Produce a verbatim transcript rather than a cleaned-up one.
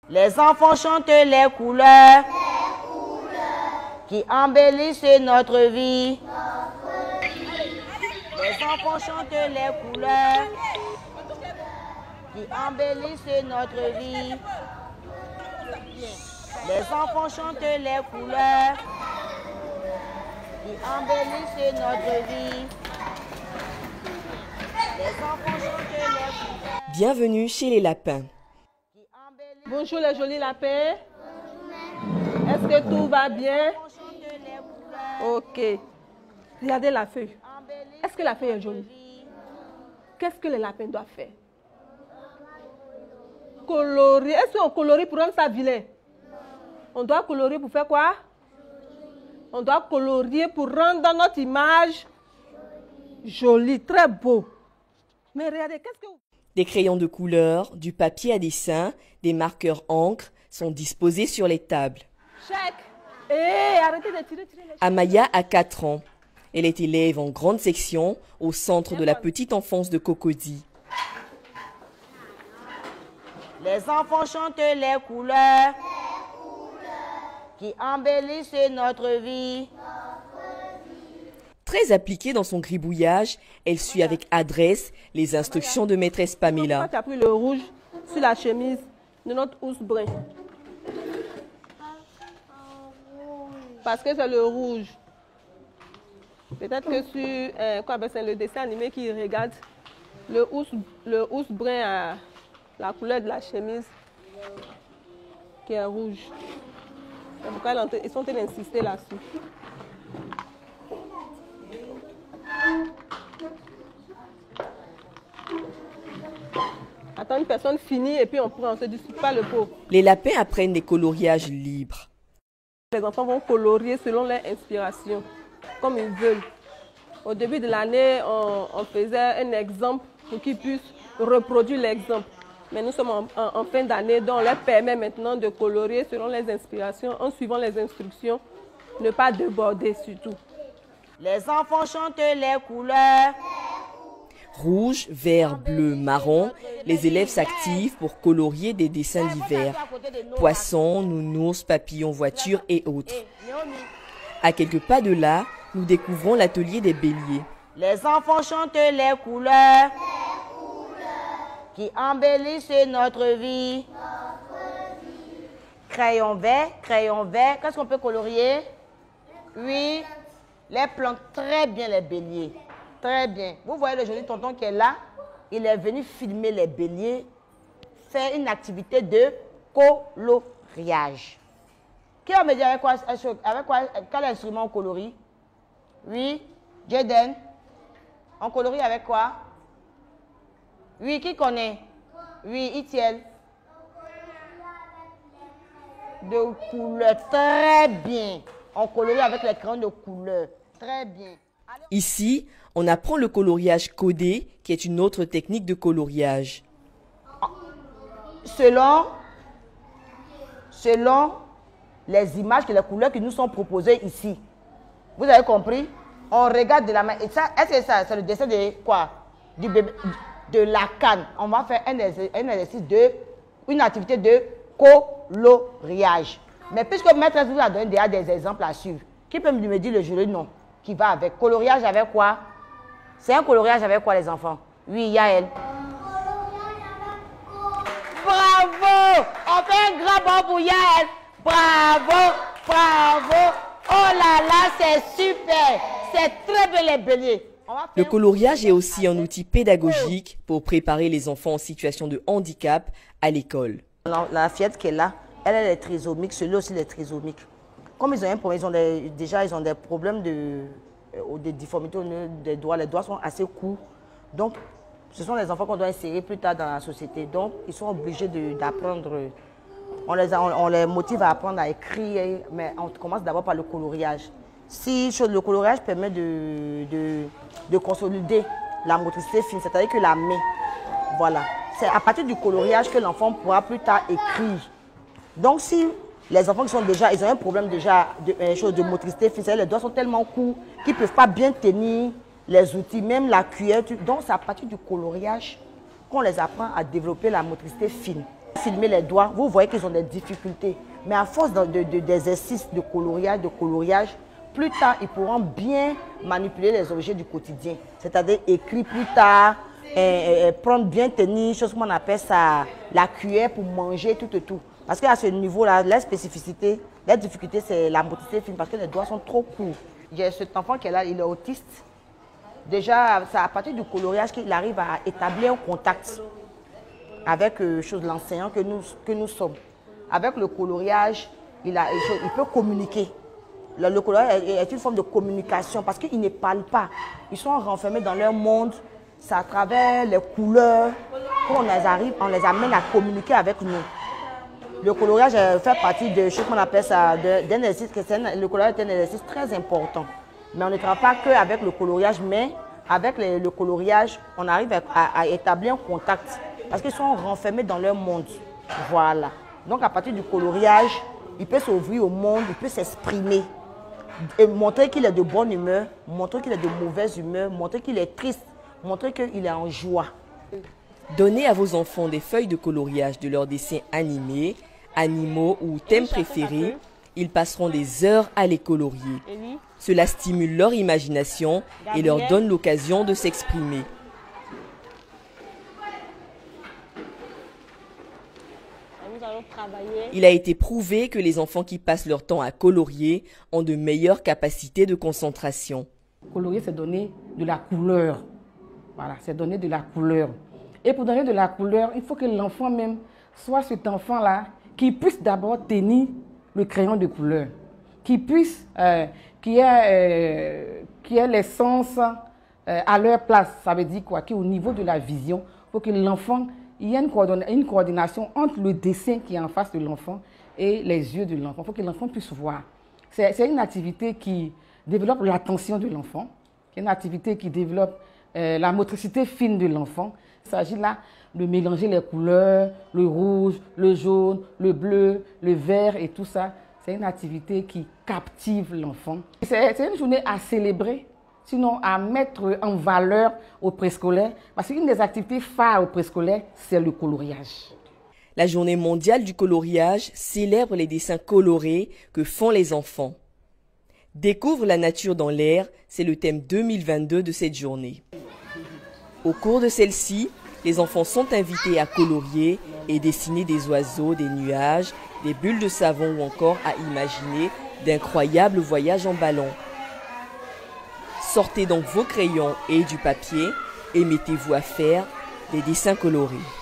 Les enfants chantent les couleurs, les couleurs qui embellissent notre vie. Notre vie. Les enfants chantent les couleurs qui embellissent notre vie. Les enfants chantent les couleurs qui embellissent notre vie. Les enfants chantent les couleurs. Bienvenue chez les lapins. Bonjour les jolis lapins. Est-ce que tout va bien? Ok. Regardez la feuille. Est-ce que la feuille est jolie? Qu'est-ce que les lapins doivent faire? Colorier. Est-ce qu'on colorie pour rendre ça vilain? On doit colorier pour faire quoi? On doit colorier pour rendre notre image jolie, très beau. Mais regardez, qu'est-ce que vous... Des crayons de couleur, du papier à dessin, des marqueurs encre sont disposés sur les tables. Chèque. Hé, arrêtez de tirer, tirer les... Amaya a quatre ans. Elle est élève en grande section au centre de la petite enfance de Cocody. Les enfants chantent les couleurs, les couleurs qui embellissent notre vie. Très appliquée dans son gribouillage, elle suit avec adresse les instructions de maîtresse Pamela. Tu as pris le rouge sur la chemise de notre ours brun. Parce que c'est le rouge. Peut-être que sur euh, quoi, ben c'est le dessin animé qui regarde, le ours, le ours brun a la couleur de la chemise qui est rouge. C'est pourquoi ils sont en train d'insister là-dessus. Attends, une personne finit et puis on prend, on se dispute pas le pot. Les lapins apprennent des coloriages libres. Les enfants vont colorier selon leur inspiration, comme ils veulent. Au début de l'année, on, on faisait un exemple pour qu'ils puissent reproduire l'exemple. Mais nous sommes en, en, en fin d'année, donc on leur permet maintenant de colorier selon les inspirations, en suivant les instructions, ne pas déborder surtout. Les enfants chantent les couleurs. Rouge, vert, bleu, marron, les élèves s'activent pour colorier des dessins divers. Poissons, nounours, papillons, voitures et autres. À quelques pas de là, nous découvrons l'atelier des béliers. Les enfants chantent les couleurs qui embellissent notre vie. Crayon vert, crayon vert. Qu'est-ce qu'on peut colorier? Oui, les plantes très bien les béliers. Très bien. Vous voyez le joli tonton qui est là? Il est venu filmer les béliers, faire une activité de coloriage. Qui va me dire avec quoi, avec quoi, quel instrument on colorie? Oui, Jaden. On colorie avec quoi? Oui, qui connaît? Oui, Itiel. De couleur, très bien. On colorie avec les crayons de couleur, très bien. Ici, on apprend le coloriage codé, qui est une autre technique de coloriage. Selon, selon les images et les couleurs qui nous sont proposées ici. Vous avez compris? On regarde de la main. Et ça, est-ce que ça, c'est le dessin de quoi? Du bébé, de la canne. On va faire un exercice, un exercice de, une activité de coloriage. Mais puisque maîtresse vous a donné déjà des exemples à suivre, qui peut me dire le joli nom qui va avec? Coloriage avec quoi? C'est un coloriage avec quoi, les enfants? Oui, Yael. Bravo! On fait un grand bond pour Yael. Bravo! Bravo! Oh là là, c'est super! C'est très bien les béliers. Le coloriage est aussi un outil pédagogique pour préparer les enfants en situation de handicap à l'école. La, la fillette qui est là, elle est trisomique, celui-là aussi est trisomique. Comme ils ont un problème, ils ont des, déjà ils ont des problèmes de, euh, de difformité au niveau des doigts. Les doigts sont assez courts. Donc, ce sont les enfants qu'on doit insérer plus tard dans la société. Donc, ils sont obligés d'apprendre. On les, on, on les motive à apprendre à écrire, mais on commence d'abord par le coloriage. Si le coloriage permet de, de, de consolider la motricité fine, c'est-à-dire que la main, voilà. C'est à partir du coloriage que l'enfant pourra plus tard écrire. Donc, si les enfants qui sont déjà, ils ont un problème déjà de, euh, chose de motricité fine, les doigts sont tellement courts qu'ils ne peuvent pas bien tenir les outils, même la cuillère. Donc, c'est à partir du coloriage qu'on les apprend à développer la motricité fine. Filmer les doigts, vous voyez qu'ils ont des difficultés. Mais à force d'exercices de, de, de coloriage, de coloriage, plus tard, ils pourront bien manipuler les objets du quotidien. C'est-à-dire écrire plus tard, et, et, prendre bien tenir, chose qu'on appelle ça, la cuillère pour manger, tout et tout. Parce qu'à ce niveau-là, la spécificité, la difficulté, c'est la motricité fine, parce que les doigts sont trop courts. J'ai cet enfant qui est là, il est autiste. Déjà, c'est à partir du coloriage qu'il arrive à établir un contact avec euh, chose, l'enseignant que nous, que nous sommes. Avec le coloriage, il, a, il peut communiquer. Le, le coloriage est une forme de communication parce qu'ils ne parlent pas. Ils sont renfermés dans leur monde. C'est à travers les couleurs qu'on les arrive, on les amène à communiquer avec nous. Le coloriage fait partie de ce qu'on appelle ça, d'un exercice. Le coloriage est un exercice très important. Mais on ne travaille pas qu'avec le coloriage, mais avec le, le coloriage, on arrive à, à, à établir un contact. Parce qu'ils sont renfermés dans leur monde. Voilà. Donc à partir du coloriage, il peut s'ouvrir au monde, il peut s'exprimer. Et montrer qu'il est de bonne humeur, montrer qu'il est de mauvaise humeur, montrer qu'il est triste, montrer qu'il est en joie. Donnez à vos enfants des feuilles de coloriage de leurs dessins animés, animaux ou thèmes préférés. Ils passeront des heures à les colorier. Cela stimule leur imagination et leur donne l'occasion de s'exprimer. Il a été prouvé que les enfants qui passent leur temps à colorier ont de meilleures capacités de concentration. Colorier, c'est donner de la couleur. Voilà, c'est donner de la couleur. Et pour donner de la couleur, il faut que l'enfant même soit cet enfant-là qui puisse d'abord tenir le crayon de couleur, qui puisse, euh, qui ait, euh, qui ait les sens euh, à leur place. Ça veut dire quoi? Qu'au niveau de la vision, il faut que l'enfant, il y ait une, coordonna une coordination entre le dessin qui est en face de l'enfant et les yeux de l'enfant. Il faut que l'enfant puisse voir. C'est une activité qui développe l'attention de l'enfant, qui est une activité qui développe euh, la motricité fine de l'enfant. Il s'agit là de mélanger les couleurs, le rouge, le jaune, le bleu, le vert et tout ça. C'est une activité qui captive l'enfant. C'est une journée à célébrer, sinon à mettre en valeur au préscolaire, parce qu'une des activités phares au préscolaire, c'est le coloriage. La journée mondiale du coloriage célèbre les dessins colorés que font les enfants. Découvre la nature dans l'air, c'est le thème deux mille vingt-deux de cette journée. Au cours de celle-ci, les enfants sont invités à colorier et dessiner des oiseaux, des nuages, des bulles de savon ou encore à imaginer d'incroyables voyages en ballon. Sortez donc vos crayons et du papier et mettez-vous à faire des dessins colorés.